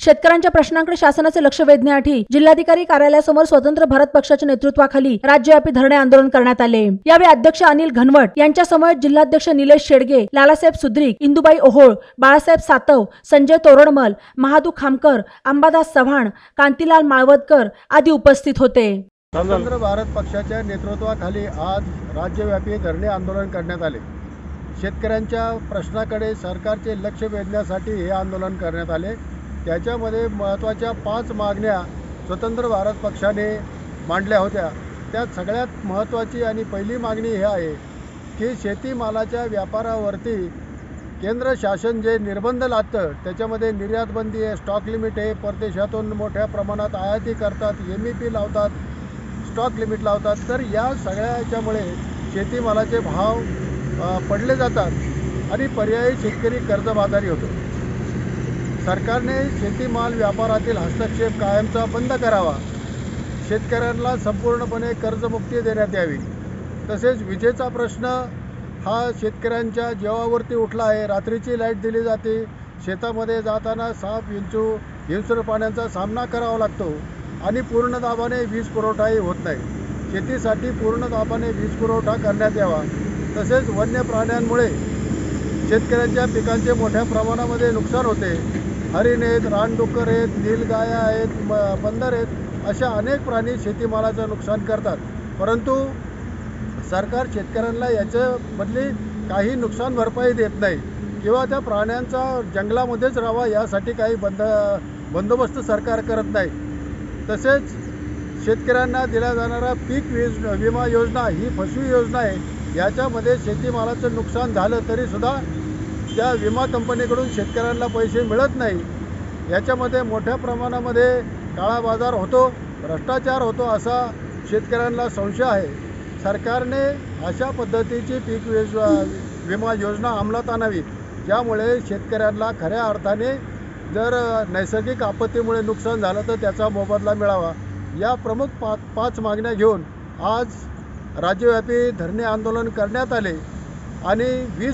शेतकऱ्यांच्या प्रश्नांकडे शासनाचे लक्ष वेधण्यासाठी जिल्हाधिकारी कार्यालयासमोर स्वतंत्र भारत पक्षाच्या नेतृत्वाखाली राज्यव्यापी धरणे आंदोलन करण्यात आले। यावेळी अध्यक्ष अनिल घनवट यांच्या समवेत जिल्हाध्यक्ष निलेश शेडगे, लालासाहेब सुद्रिक, इंदुबाई ओहोळ, बाळासाहेब सातव, संजय तोरडमल, महादू खामकर, अंबादास चव्हाण, कांतीलाल माळवदकर आदी उपस्थित होते। स्वतंत्र भारत पक्षाच्या नेतृत्वाखाली आज राज्यव्यापी धरणे आंदोलन करण्यात आले। शेतकऱ्यांच्या प्रश्नाकडे सरकारचे लक्ष वेधण्यासाठी हे आंदोलन करण्यात आले। त्याच्यामध्ये महत्त्वाच्या 5 मागण्या स्वतंत्र भारत पक्षाने मांडल्या होत्या। त्यात सगळ्यात महत्त्वाची आणि पहिली मागणी ही आहे की शेतीमालाच्या व्यापारावरती केंद्र शासन जे निर्बंध लादतं त्याच्यामध्ये निर्यात बंदी आहे, स्टॉक लिमिट आहे, परदेशातून मोठ्या प्रमाणात आयाती करतात, MEP लावतात, स्टॉक लिमिट लावतात, तर या सगळ्याच्यामुळे शेतीमालाचे भाव पडले जातात आणि पर्यायी शेतकरी कर्जबाजारी होतो। सरकारने शेतीमाल व्यापारातील हस्तक्षेप कायमचा बंद करावा, शेतकऱ्यांना संपूर्णपणे कर्जमुक्ती देण्यात यावी। तसेच विजेचा प्रश्न हा शेतकऱ्यांच्या जीवावरती उठला आहे। रात्रीची लाईट दिली जाते, शेतामध्ये जाताना साप, विंचू, हिंस्र प्राण्यांचा सामना करावा लागतो आणि पूर्ण दाबाने वीज पुरवठाही होत नाही। शेतीसाठी पूर्ण दाबाने वीज पुरवठा करण्यात यावा। तसेच वन्य प्राण्यांमुळे शेतकऱ्यांच्या पिकांचे मोठ्या प्रमाणामध्ये नुकसान होते। हरिण आहेत, रानडुक्कर आहेत, नीलगाया आहेत, बंदर आहेत, अशा अनेक प्राणी शेतीमालाचं नुकसान करतात, परंतु सरकार शेतकऱ्यांना याच्या बदली काही नुकसान भरपाई देत नाही किंवा त्या प्राण्यांचा जंगलामध्येच राहावा यासाठी काही बंदोबस्त सरकार करत नाही। तसेच शेतकऱ्यांना दिला जाणारा पीक विमा योजना ही फसवी योजना आहे। याच्यामध्ये शेतीमालाचं नुकसान झालं तरीसुद्धा त्या विमा कंपनीकडून शेतकऱ्यांना पैसे मिळत नाही। याच्यामध्ये मोठ्या प्रमाणामध्ये काळा बाजार होतो, भ्रष्टाचार होतो असा शेतकऱ्यांना संशय आहे। सरकारने अशा पद्धतीची पीक विमा योजना अंमलात आणावी, ज्यामुळे शेतकऱ्यांना खऱ्या अर्थाने जर नैसर्गिक आपत्तीमुळे नुकसान झालं तर त्याचा मोबदला मिळावा। या प्रमुख 5 मागण्या घेऊन आज राज्यव्यापी धरणे आंदोलन करण्यात आले आणि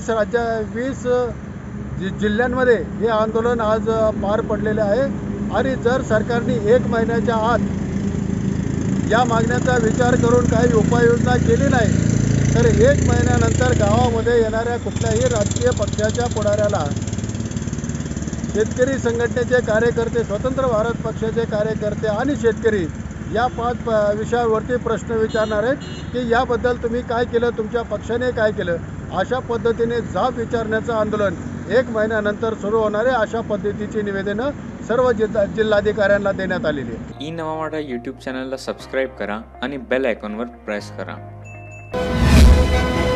20 जिल्ह्यांमध्ये हे आंदोलन आज पार पडलेले आहे आणि जर सरकारने 1 महिन्याच्या आत या मागण्याचा विचार करून काही उपाययोजना केली नाही तर 1 महिन्यानंतर गावामध्ये येणाऱ्या कुठल्याही राजकीय पक्षाच्या पुढाऱ्याला शेतकरी संघटनेचे कार्यकर्ते, स्वतंत्र भारत पक्षाचे कार्यकर्ते आणि शेतकरी या 5 विषयावरती प्रश्न विचारणार आहेत की याबद्दल तुम्ही काय केलं, तुमच्या पक्षाने काय केलं। अशा पद्धतीने जाब विचारण्याचं आंदोलन 1 महिन्यानंतर सुरू होणार आहे। अशा पद्धतीची निवेदनं सर्व जिल्हाधिकाऱ्यांना देण्यात आलेली आहे। ई नवा मराठा यूट्यूब चॅनलला सबस्क्राईब करा आणि बेल आयकॉनवर प्रेस करा।